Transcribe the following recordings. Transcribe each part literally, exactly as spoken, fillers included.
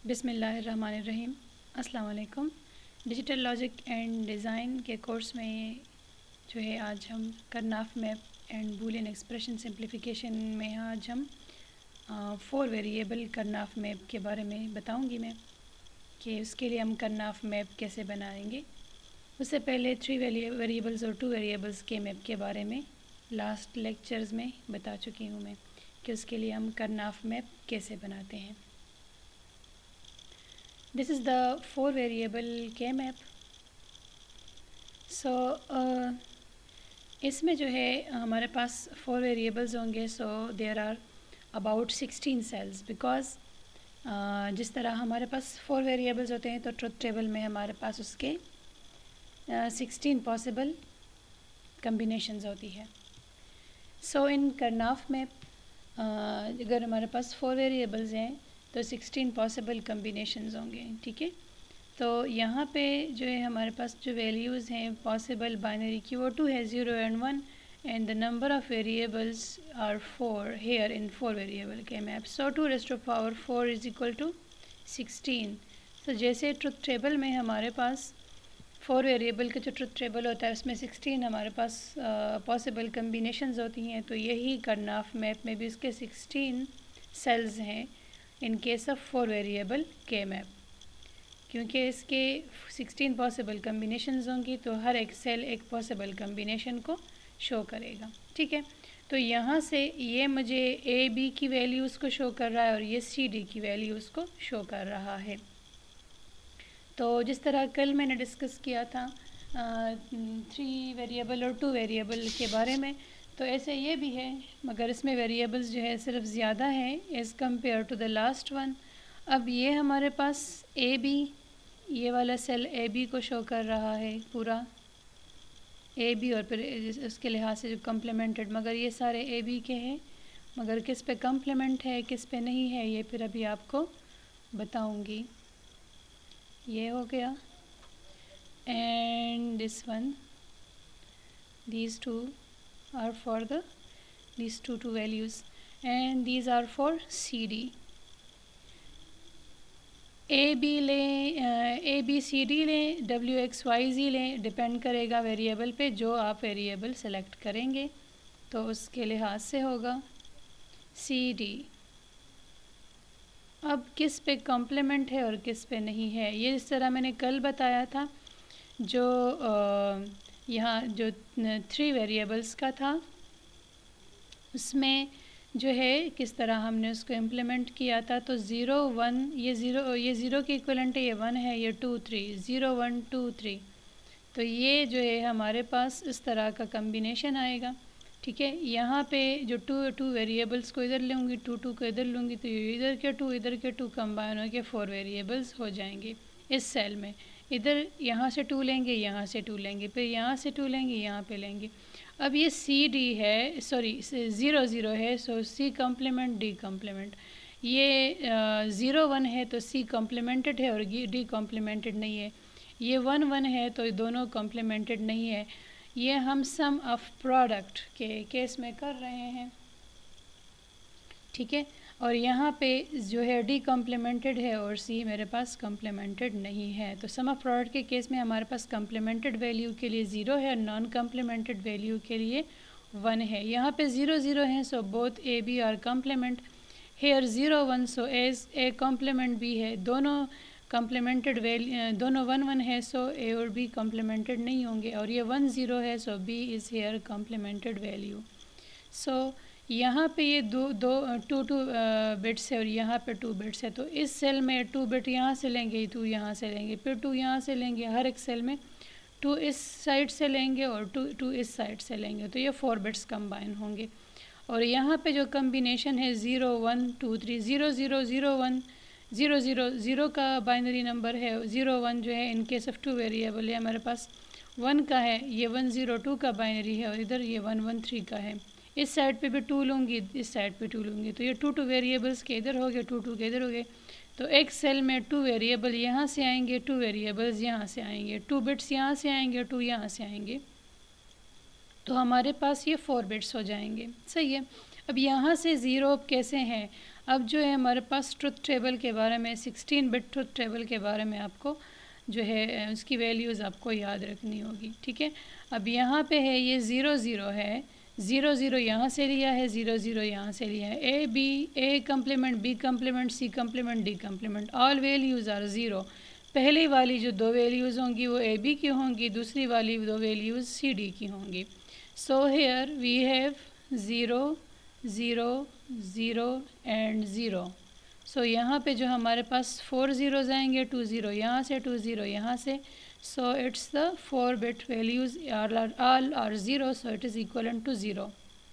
बिस्मिल्लाहिर्रहमानिर्रहीम। अस्सलाम वालेकुम। डिजिटल लॉजिक एंड डिज़ाइन के कोर्स में जो है आज हम Karnaugh map and Boolean expression simplification में आज हम फोर वेरिएबल करनाफ मैप के बारे में बताऊंगी मैं कि उसके लिए हम करनाफ मैप कैसे बनाएंगे। उससे पहले थ्री वेरिएबल्स और टू वेरिएबल्स के मैप के बारे में लास्ट लेक्चर्स में बता चुकी हूँ मैं कि उसके लिए हम करनाफ मैप कैसे बनाते हैं। This is the four variable K map. So uh, इसमें जो है हमारे पास four variables होंगे. So there are about sixteen cells because uh, जिस तरह हमारे पास four variables होते हैं तो ट्रुथ टेबल में हमारे पास उसके uh, sixteen possible combinations होती है. So in करनाफ में uh, अगर हमारे पास four variables हैं तो सिक्सटीन पॉसिबल कम्बिनेशंस होंगे. ठीक है, तो यहाँ पे जो है हमारे पास जो वैल्यूज़ हैं पॉसिबल बाइनरी की वो टू है, zero and one, and the number of variables are four here in four variable के map. So two raised to power four is equal to sixteen. तो जैसे ट्रुथ टेबल में हमारे पास फोर वेरिएबल का जो ट्रुथ टेबल होता है उसमें सिक्सटीन हमारे पास पॉसिबल कम्बिनेशंस होती हैं, तो यही करनाफ मैप में भी उसके सिक्सटीन सेल्स हैं in case of four variable के मैप. क्योंकि इसके सिक्सटीन पॉसिबल कम्बिनेशंस होंगी तो हर एक सेल एक पॉसिबल कम्बिनेशन को शो करेगा. ठीक है, तो यहाँ से ये मुझे ए बी की वैल्यूज़ को शो कर रहा है और ये सी डी की वैल्यूज़ को शो कर रहा है. तो जिस तरह कल मैंने डिस्कस किया था थ्री वेरिएबल और टू वेरिएबल के बारे में, तो ऐसे ये भी है मगर इसमें वेरिएबल्स जो है सिर्फ ज़्यादा हैं as compared to the last one. अब ये हमारे पास ए बी, ये वाला सेल ए बी को शो कर रहा है पूरा ए बी, और फिर उसके लिहाज से जो कम्प्लीमेंटेड, मगर ये सारे ए बी के हैं, मगर किस पे कम्प्लीमेंट है किस पे नहीं है ये फिर अभी आपको बताऊंगी. ये हो गया, and this one, these two are for the these two two values and these are for C D. A B लें, A B C D लें, W X Y Z लें, डिपेंड करेगा वेरिएबल पे जो आप वेरिएबल सेलेक्ट करेंगे तो उसके लिहाज से होगा C D. अब किस पे कॉम्प्लीमेंट है और किस पे नहीं है, ये इस तरह मैंने कल बताया था. जो आ, यहाँ जो थ्री वेरिएबल्स का था उसमें जो है किस तरह हमने उसको इम्प्लीमेंट किया था. तो ज़ीरो वन, ये ज़ीरो ये ज़ीरो के इक्वलेंट है, ये वन है, ये two three, zero one two three. तो ये जो है हमारे पास इस तरह का कम्बिनेशन आएगा. ठीक है, यहाँ पे जो टू टू वेरिएबल्स को इधर लूँगी, टू टू को इधर लूँगी, तो इधर के टू इधर के टू कंबाइन होकर फोर वेरिएबल्स हो जाएंगे इस सेल में. इधर यहाँ से टू लेंगे, यहाँ से टू लेंगे, फिर यहाँ से टू लेंगे, यहाँ पे लेंगे. अब ये सी डी है, सॉरी ज़ीरो ज़ीरो है, so C complement D complement. ये ज़ीरो वन है तो सी कम्प्लीमेंटेड है और डी कम्प्लीमेंटेड नहीं है. ये वन वन है तो दोनों कम्प्लीमेंटेड नहीं है. ये हम सम ऑफ प्रोडक्ट के केस में कर रहे हैं. ठीक है, और यहाँ पे जो है डी कम्प्लीमेंटेड है और सी मेरे पास कम्प्लीमेंटेड नहीं है. तो सम ऑफ प्रोडक्ट के केस में हमारे पास कम्प्लीमेंटेड वैल्यू के लिए ज़ीरो है और नॉन कम्प्लीमेंटेड वैल्यू के लिए वन है. यहाँ पे ज़ीरो ज़ीरो है, so both A B are complement. Here zero one, so as A complement B है. दोनों कम्प्लीमेंटेड वैल्यू, दोनों वन वन है, सो ए और बी कम्प्लीमेंटेड नहीं होंगे. और ये वन ज़ीरो है, so B is here complemented value. So यहाँ पे ये दो दो टू टू बिट्स है और यहाँ पे टू बिट्स है, तो इस सेल में टू बिट यहाँ से लेंगे, टू यहाँ से लेंगे, फिर टू यहाँ से लेंगे. हर एक सेल में टू इस साइड से लेंगे और टू टू इस साइड से लेंगे, तो ये फोर बिट्स कंबाइन होंगे. और यहाँ पे जो कम्बिनेशन है zero one two three, zero zero zero one, zero zero zero का बाइनरी नंबर है, ज़ीरो वन जो है in case of two variable है हमारे पास वन का है, ये वन ज़ीरो टू का बाइनरी है और इधर ये वन वन थ्री का है. इस साइड पे भी टू लूँगी, इस साइड पे टू लूँगी, तो ये टू टू वेरिएबल्स के इधर हो गए, टू टू के इधर हो गए. तो एक सेल में टू वेरिएबल यहाँ से आएंगे, टू वेरिएबल्स यहाँ से आएंगे, टू बिट्स यहाँ से आएंगे, टू यहाँ से आएंगे, तो हमारे पास ये फोर बिट्स हो जाएंगे. सही है. अब यहाँ से ज़ीरो कैसे हैं, अब जो है हमारे पास ट्रुथ टेबल के बारे में, सिक्सटीन बिट ट्रुथ टेबल के बारे में आपको जो है उसकी वैल्यूज़ आपको याद रखनी होगी, ठीक है। अब यहाँ पे है ये ज़ीरो ज़ीरो है, ज़ीरो ज़ीरो यहाँ से लिया है, ज़ीरो ज़ीरो यहाँ से लिया है, A B, A complement, B complement, C complement, D complement, all values are zero. पहली वाली जो दो वैल्यूज़ होंगी वो ए बी की होंगी, दूसरी वाली दो वैल्यूज़ सी डी की होंगी। So here we have zero zero zero and zero. So यहाँ पे जो हमारे पास फोर ज़ीरोज़ आएंगे, टू ज़ीरो यहाँ से, टू ज़ीरो यहाँ से। So it's the four bit values are all are zero, so it is equal to zero.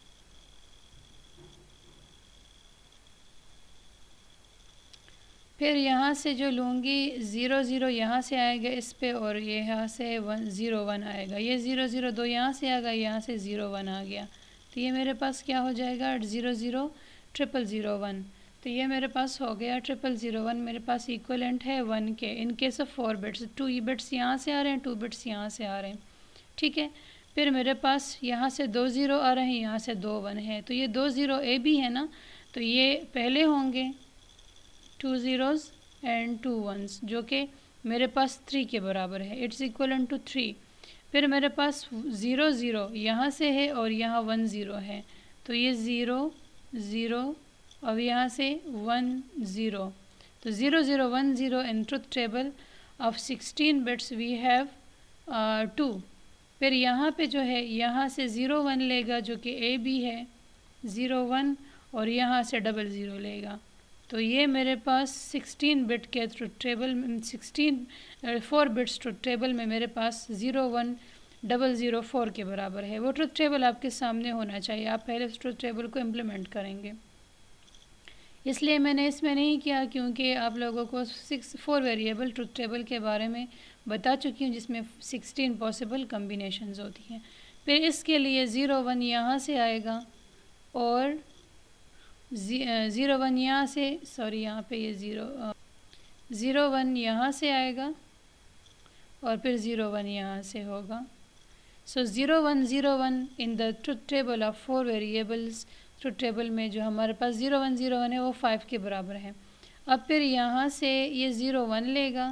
फिर यहाँ से जो लूँगी, ज़ीरो ज़ीरो यहाँ से आएगा इस पे, और ये यहाँ से वन ज़ीरो वन आएगा। ये ज़ीरो ज़ीरो दो यहाँ से आ गया, यहाँ से ज़ीरो वन आ गया, तो ये मेरे पास क्या हो जाएगा, zero zero triple zero one. तो ये मेरे पास हो गया ट्रिपल ज़ीरो वन, मेरे पास इक्वलेंट है वन के in case of four bits. Two E bits यहाँ से आ रहे हैं, टू बिट्स यहाँ से आ रहे हैं, ठीक है। फिर मेरे पास यहाँ से दो ज़ीरो आ रहे हैं, यहाँ से दो वन है, तो ये दो ज़ीरो ए बी है ना, तो ये पहले होंगे two zeros and two ones, जो कि मेरे पास थ्री के बराबर है, इट्स इक्वल टू थ्री। फिर मेरे पास ज़ीरो ज़ीरो यहाँ से है और यहाँ वन ज़ीरो है, तो ये ज़ीरो ज़ीरो और यहाँ से वन ज़ीरो, तो zero zero one zero in truth table of sixteen bits we have two. फिर यहाँ पे जो है यहाँ से ज़ीरो वन लेगा जो कि ए बी है, ज़ीरो वन, और यहाँ से डबल ज़ीरो लेगा, तो ये मेरे पास सिक्सटीन बिट के ट्रुथ टेबल में, sixteen four bits truth table में मेरे पास zero one double zero four के बराबर है। वो ट्रुथ टेबल आपके सामने होना चाहिए, आप पहले उस ट्रुथ टेबल को इम्प्लीमेंट करेंगे। इसलिए मैंने इसमें नहीं किया क्योंकि आप लोगों को six four variable truth table के बारे में बता चुकी हूँ, जिसमें सिक्सटीन पॉसिबल कम्बिनेशंस होती हैं। फिर इसके लिए ज़ीरो वन यहाँ से आएगा और ज़ीरो वन यहाँ से, सॉरी यहाँ पे ये ज़ीरो ज़ीरो वन यहाँ से आएगा और फिर ज़ीरो वन यहाँ से होगा। सो zero one zero one in the truth table of four variables, truth table में जो हमारे पास ज़ीरो वन ज़ीरो वन है वो फाइव के बराबर है। अब फिर यहाँ से ये ज़ीरो वन लेगा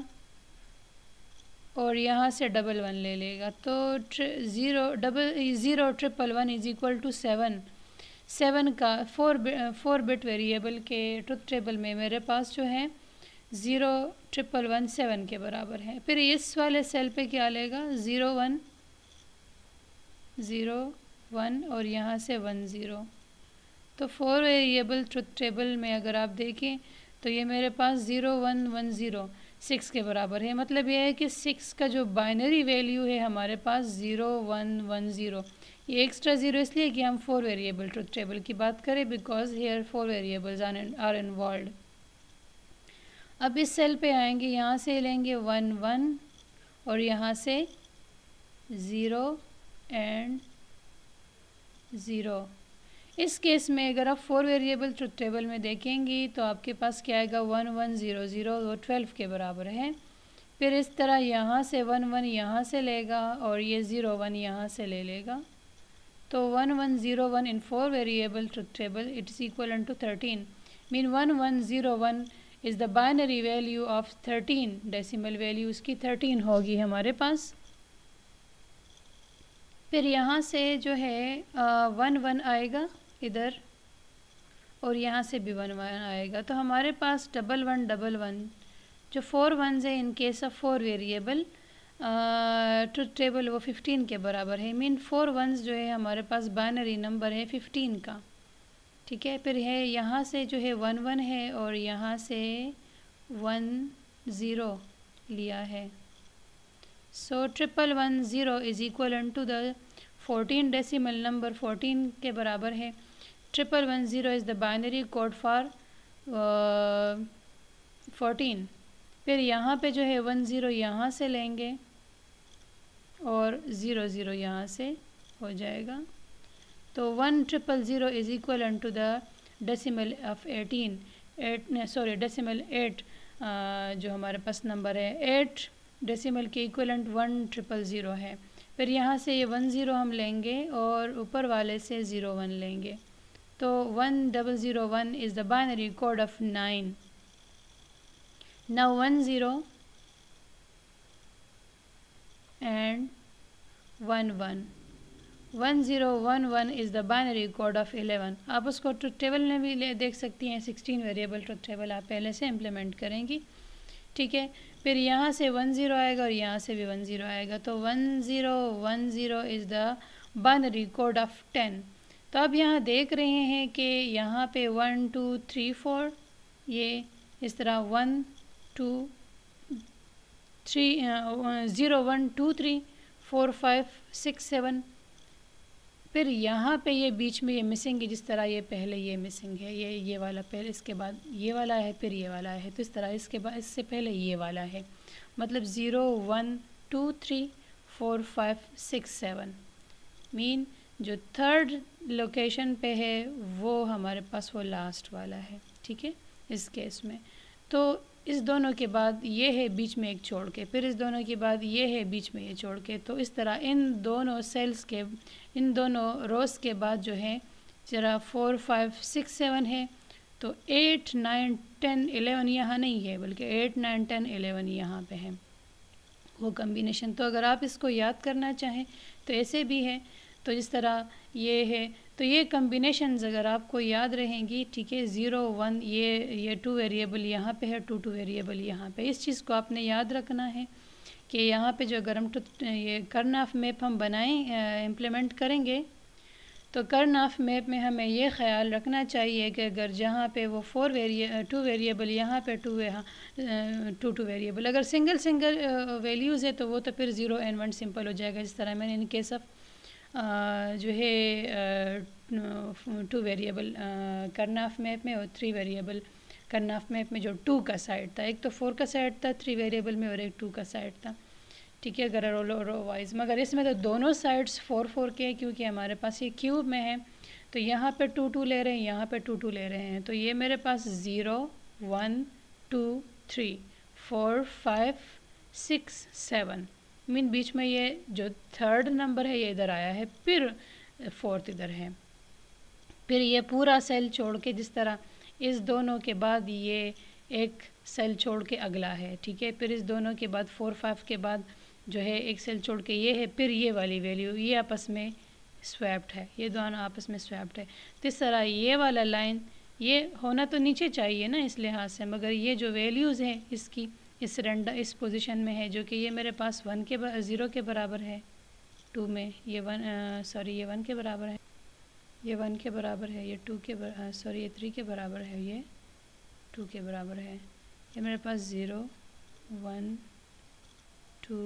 और यहाँ से डबल वन ले लेगा, तो zero double zero triple one is equal to seven. Seven का फोर फोर बिट वेरिएबल के ट्रुथ टेबल में मेरे पास जो है ज़ीरो ट्रिपल वन सेवन के बराबर है। फिर इस वाले सेल पे क्या लेगा, ज़ीरो वन ज़ीरो वन और यहाँ से वन ज़ीरो। तो फोर वेरिएबल ट्रुथ टेबल में अगर आप देखें तो ये मेरे पास zero one one zero six के बराबर है। मतलब यह है कि सिक्स का जो बाइनरी वैल्यू है हमारे पास ज़ीरो वन वन ज़ीरो, ये एक्स्ट्रा ज़ीरो इसलिए कि हम फोर वेरिएबल ट्रुथ टेबल की बात करें, because here four variables are involve. अब इस सेल पे आएंगे, यहाँ से लेंगे वन वन और यहाँ से ज़ीरो एंड ज़ीरो। इस केस में अगर आप फोर वेरिएबल ट्रुथ टेबल में देखेंगी तो आपके पास क्या आएगा, वन वन ज़ीरो ज़ीरो, वो ट्वेल्व के बराबर है। फिर इस तरह यहाँ से वन वन यहाँ से लेगा और ये ज़ीरो वन यहाँ से ले लेगा, तो one one zero one in four variable truth table it is equal to thirteen. Mean one one zero one is the binary value of thirteen, decimal value उसकी थर्टीन होगी हमारे पास। फिर यहाँ से जो है वन वन आएगा इधर और यहाँ से भी वन वन आएगा, तो हमारे पास डबल वन डबल वन जो फोर वंस है in case of four variable truth table वो फिफ्टीन के बराबर है। मीन फोर वंस जो है हमारे पास बाइनरी नंबर है फिफ्टीन का, ठीक है। फिर है यहाँ से जो है वन वन है और यहाँ से वन ज़ीरो लिया है, so triple one zero is equal to the fourteen decimal number fourteen के बराबर है। Triple one zero is the binary code for fourteen. फिर यहाँ पे जो है वन ज़ीरो यहाँ से लेंगे और ज़ीरो ज़ीरो यहाँ से हो जाएगा, तो one triple zero is equal to the decimal of eighteen, eight sorry decimal eight जो हमारे पास नंबर है, एट डेसिमल के इक्वलेंट वन ट्रिपल ज़ीरो है। फिर यहाँ से ये वन ज़ीरो हम लेंगे और ऊपर वाले से ज़ीरो वन लेंगे, तो one double zero one is the binary code of nine. Now one zero and one one. One zero one one is the binary code of eleven. आप उसको ट्रुथ टेबल में भी ले देख सकती हैं. सिक्सटीन वेरिएबल ट्रुथ टेबल आप पहले से इम्प्लीमेंट करेंगी. ठीक है, फिर यहाँ से वन ज़ीरो आएगा और यहाँ से भी वन ज़ीरो आएगा. तो one zero one zero is the binary code of ten. तो अब यहाँ देख रहे हैं कि यहाँ पे वन टू थ्री फोर, ये इस तरह one two three zero one two three four five six seven. फिर यहाँ पे ये बीच में ये मिसिंग है, जिस तरह ये पहले ये मिसिंग है, ये ये वाला पहले, इसके बाद ये वाला है, फिर ये वाला है. तो इस तरह इसके बाद इससे पहले ये वाला है. मतलब zero one two three four five six seven mean जो थर्ड लोकेशन पे है वो हमारे पास वो लास्ट वाला है. ठीक है, इस केस में. तो इस दोनों के बाद ये है बीच में एक छोड़ के, फिर इस दोनों के बाद ये है बीच में ये छोड़ के. तो इस तरह इन दोनों सेल्स के, इन दोनों रोज़ के बाद जो है ज़रा फोर फाइव सिक्स सेवन है. तो एट नाइन टेन एलेवन यहाँ नहीं है, बल्कि एट नाइन टेन एलेवन यहाँ पे है वो कम्बिनेशन. तो अगर आप इसको याद करना चाहें तो ऐसे भी है. तो जिस तरह ये है, तो ये कम्बिनेशंस अगर आपको याद रहेंगी, ठीक है, ज़ीरो वन ये ये टू वेरिएबल यहाँ पे है, टू टू वेरिएबल यहाँ पे. इस चीज़ को आपने याद रखना है कि यहाँ पे जो अगर हम ये कर्नऑफ मैप हम बनाएं इम्प्लीमेंट करेंगे, तो कर्नऑफ मैप में हमें ये ख्याल रखना चाहिए कि अगर जहाँ पे वो फोर वेरिए टू वेरिएबल यहाँ पे टू यहाँ टू टू वेरिएबल, अगर सिंगल सिंगल वैल्यूज़ है तो वो तो फिर ज़ीरो एंड वन सिंपल हो जाएगा. जिस तरह मैंने इन केस ऑफ जो है टू वेरिएबल कर्नऑफ मैप में और थ्री वेरिएबल कर्नऑफ मैप में जो टू का साइड था, एक तो फोर का साइड था थ्री वेरिएबल में और एक टू का साइड था. ठीक है, अगर रो रो वाइज, मगर इसमें तो दोनों साइड्स फोर फोर के हैं क्योंकि हमारे पास ये क्यूब में है. तो यहाँ पे टू टू ले रहे हैं, यहाँ पे टू टू ले रहे हैं. तो ये मेरे पास zero one two three four five six seven mean बीच में ये जो थर्ड नंबर है ये इधर आया है, फिर फोर्थ इधर है. फिर ये पूरा सेल छोड़ के, जिस तरह इस दोनों के बाद ये एक सेल छोड़ के अगला है. ठीक है, फिर इस दोनों के बाद फोर फाइव के बाद जो है एक सेल छोड़ के ये है, फिर ये वाली वैल्यू, ये आपस में स्वैप्ड है, ये दोनों आपस में स्वैप्ड है. तो इस तरह ये वाला लाइन ये होना तो नीचे चाहिए ना इस लिहाज से, मगर ये जो वैल्यूज़ हैं इसकी इस रेंडा इस पोजीशन में है, जो कि ये मेरे पास वन के ज़ीरो के बराबर है, टू में ये वन सॉरी ये वन के बराबर है, ये वन के बराबर है, ये टू के सॉरी ये थ्री के बराबर है, ये टू के बराबर है. ये मेरे पास ज़ीरो वन टू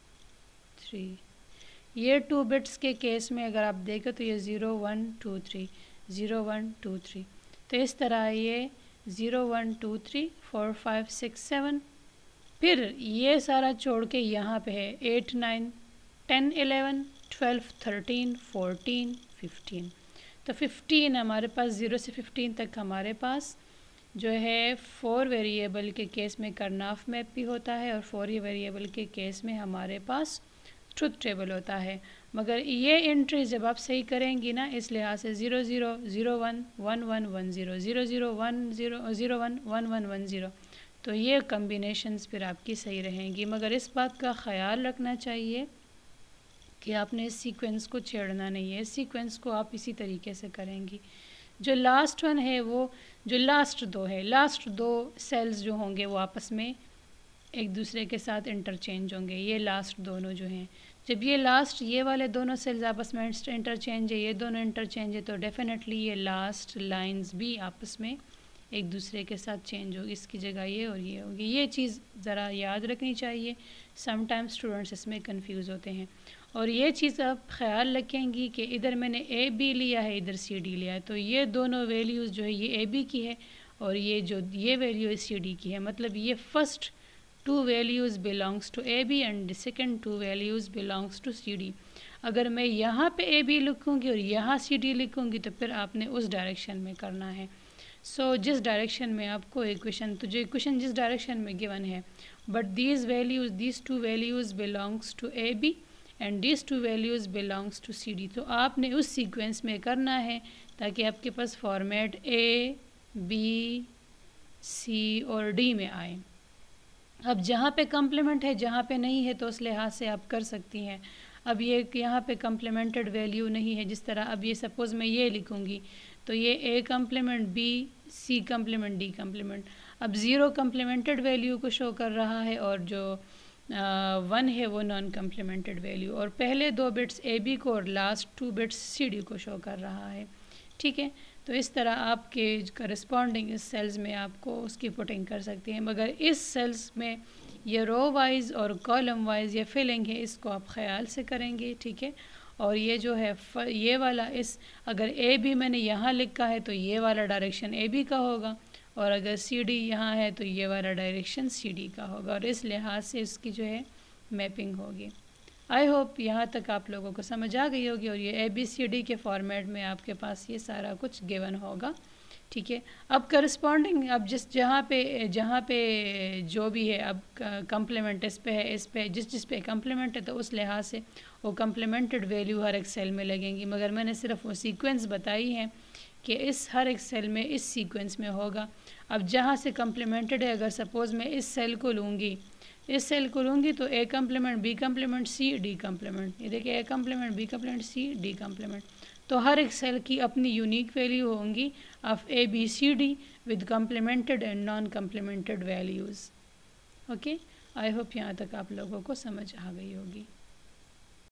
थ्री, ये टू बिट्स के केस में अगर आप देखें तो ये zero one two three zero one two three. तो इस तरह ये zero one two three four five six seven, फिर ये सारा छोड़ के यहाँ पे है eight nine ten eleven twelve thirteen fourteen fifteen. तो फिफ्टीन हमारे पास ज़ीरो से फिफ्टीन तक हमारे पास जो है फोर वेरिएबल के केस में कर्नऑफ मैप भी होता है और फोर वेरिएबल के केस में हमारे पास ट्रुथ टेबल होता है. मगर ये एंट्री जब आप सही करेंगी ना, इस लिहाज से zero zero zero one one one one zero zero zero one zero zero one one one one zero, तो ये कम्बिनेशंस फिर आपकी सही रहेंगी. मगर इस बात का ख्याल रखना चाहिए कि आपने इस सीक्वेंस को छेड़ना नहीं है. इस सीक्वेंस को आप इसी तरीके से करेंगी. जो लास्ट वन है वो जो लास्ट दो है, लास्ट दो सेल्स जो होंगे वो आपस में एक दूसरे के साथ इंटरचेंज होंगे. ये लास्ट दोनों जो हैं, जब ये लास्ट ये वाले दोनों सेल्स आपस में इंटरचेंज है, ये दोनों इंटरचेंज है, तो डेफिनेटली ये लास्ट लाइंस भी आपस में एक दूसरे के साथ चेंज होगी. इसकी जगह ये और ये होगी. ये चीज़ ज़रा याद रखनी चाहिए. समटाइम्स स्टूडेंट्स इसमें कंफ्यूज होते हैं. और ये चीज़ आप ख्याल रखेंगी कि इधर मैंने ए बी लिया है, इधर सी डी लिया है, तो ये दोनों वैल्यूज़ जो है ये ए बी की है और ये जो ये वैल्यू सी डी की है. मतलब ये first two values belongs to A B and second two values belongs to C D. अगर मैं यहाँ पे ए बी लिखूँगी और यहाँ सी डी लिखूँगी तो फिर आपने उस डायरेक्शन में करना है. सो so, जिस डायरेक्शन में आपको इक्वेशन, तो जो इक्वेशन जिस डायरेक्शन में गिवन है, but these values these two values belongs to A B and these two values belongs to C D. तो आपने उस सीक्वेंस में करना है ताकि आपके पास फॉर्मेट ए बी सी और डी में आए। अब जहाँ पे कम्प्लीमेंट है जहाँ पे नहीं है तो उस लिहाज से आप कर सकती हैं। अब ये यहाँ पे कम्प्लीमेंटेड वैल्यू नहीं है, जिस तरह अब ये सपोज़ मैं ये लिखूँगी तो ये A complement B C complement D complement. अब ज़ीरो कम्प्लीमेंटेड वैल्यू को शो कर रहा है और जो वन है वो नॉन कम्प्लीमेंटेड वैल्यू, और पहले दो बिट्स ए बी को और last two bits C D को शो कर रहा है। ठीक है, तो इस तरह आपके करस्पॉन्डिंग इस सेल्स में आपको उसकी पुटिंग कर सकती हैं, मगर इस सेल्स में ये रो वाइज और कॉलम वाइज ये फिलिंग है, इसको आप ख्याल से करेंगे। ठीक है, और ये जो है ये वाला इस अगर ए भी मैंने यहाँ लिखा है तो ये वाला डायरेक्शन ए बी का होगा, और अगर सी डी यहाँ है तो ये वाला डायरेक्शन सी डी का होगा, और इस लिहाज से इसकी जो है मैपिंग होगी। आई होप यहाँ तक आप लोगों को समझ आ गई होगी, और ये ए बी सी डी के फॉर्मेट में आपके पास ये सारा कुछ गिवन होगा। ठीक है, अब करस्पॉन्डिंग अब जिस जहाँ पे जहाँ पे जो भी है, अब कम्प्लीमेंट इस पे है, इस पे जिस जिस पे कम्प्लीमेंट है तो उस लिहाज से वो कम्प्लीमेंटेड वैल्यू हर एक सेल में लगेंगी, मगर मैंने सिर्फ वो सीक्वेंस बताई है कि इस हर एक सेल में इस सीक्वेंस में होगा। अब जहाँ से कम्प्लीमेंटेड है, अगर सपोज़ मैं इस सेल को लूँगी इस सेल को लूँगी तो A complement B complement C D complement, ये देखिए A complement B complement C D complement, तो हर एक सेल की अपनी यूनिक वैल्यू होंगी of A B C D with complemented and non complemented values. Okay, I hope यहाँ तक आप लोगों को समझ आ गई होगी।